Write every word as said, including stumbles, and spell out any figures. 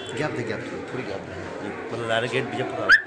gap दे gap दे पूरी gap दे मतलब direct gate भी जब